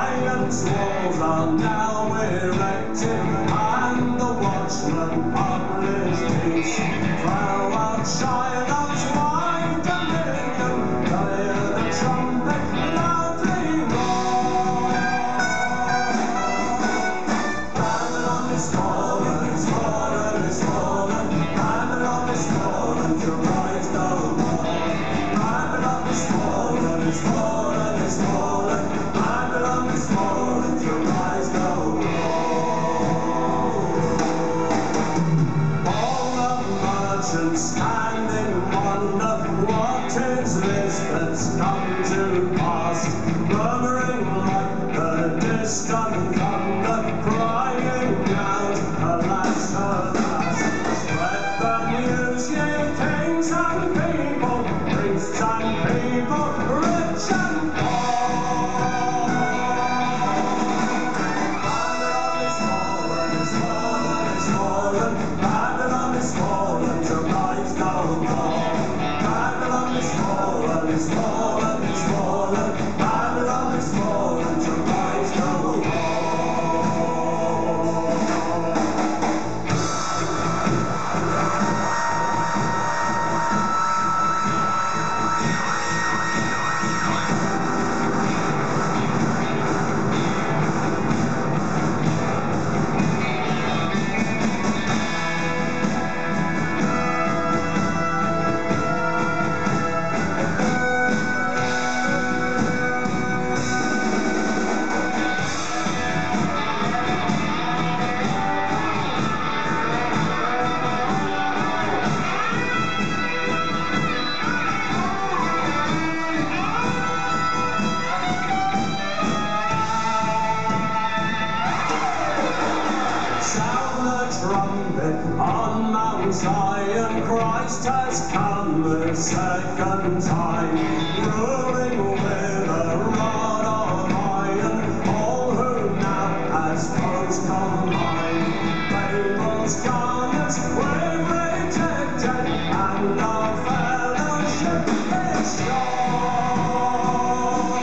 Giants' walls are now erected, and the watchman published peace. Throughout Shiloh's wide dominion, hear the trumpet loudly roar. Babylon is fallen, is fallen, is fallen. Babylon is fallen to rise no more. Babylon is fallen, is fallen, is fallen. Babylon is fallen to rise no more. All the merchants stand in wonder, what is this that's come to pass? Murmuring like the distant thunder, crying out, alas, alas. Spread the news, ye kings and people, priests and people, rich and poor. Babylon is fallen, is fallen, is fallen. Babylon is fallen to rise no more. Babylon is fallen, is fallen, is fallen. Babylon is fallen to rise no more. Sound the trumpet on Mount Zion, Christ has come the second time, ruling with a rod of iron, all who now as foes combine. Babel's garments we've rejected, and our fellowship is gone.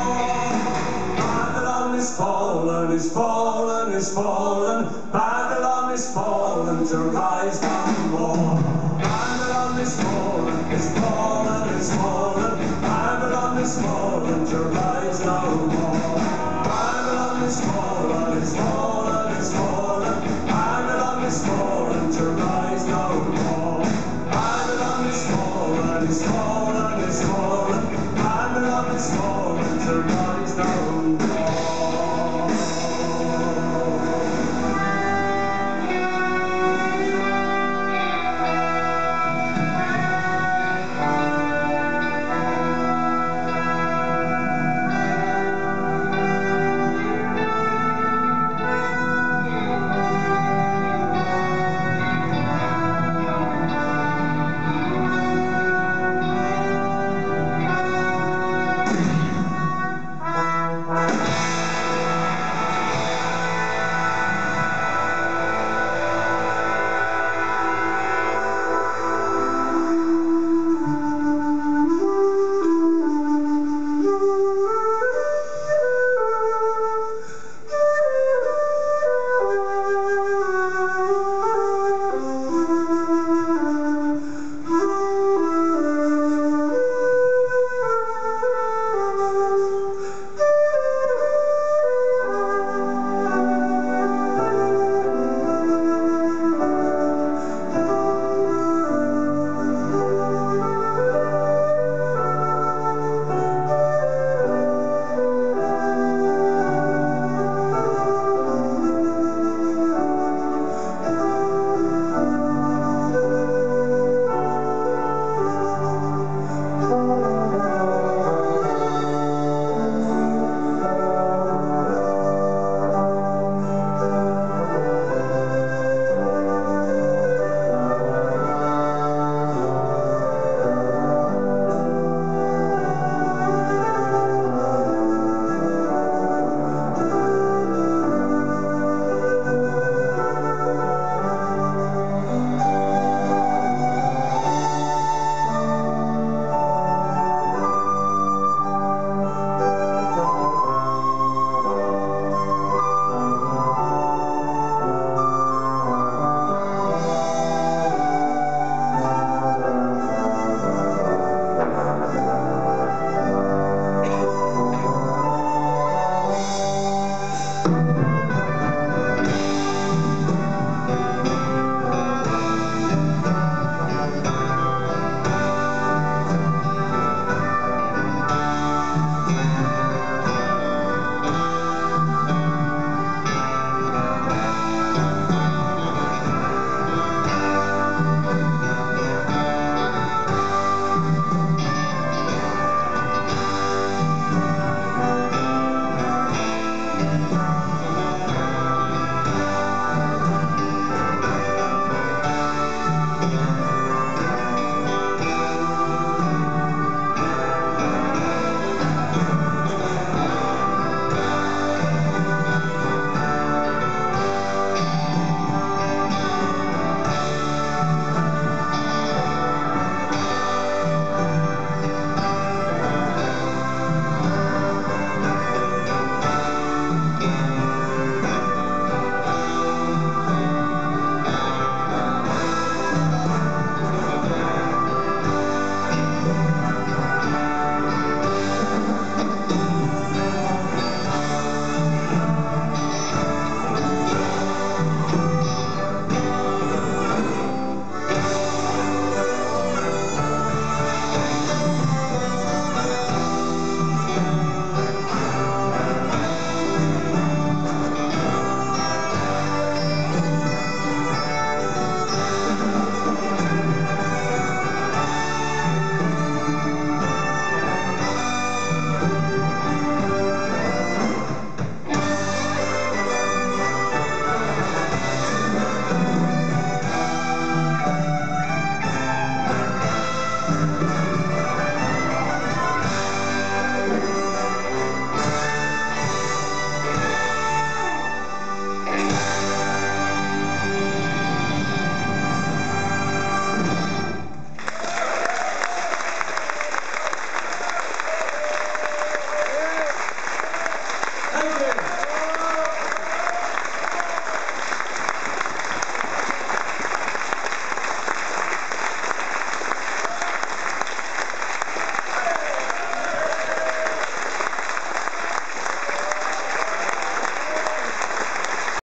Babylon is fallen, is fallen, is fallen. Babylon is fallen to rise no more. Babylon is fallen, is fallen, is fallen. Babylon is fallen to rise no more. Babylon is fallen, is fallen, is fallen. Babylon is fallen to rise no more. Babylon is fallen, is fallen, is fallen. Babylon is fallen to rise no more.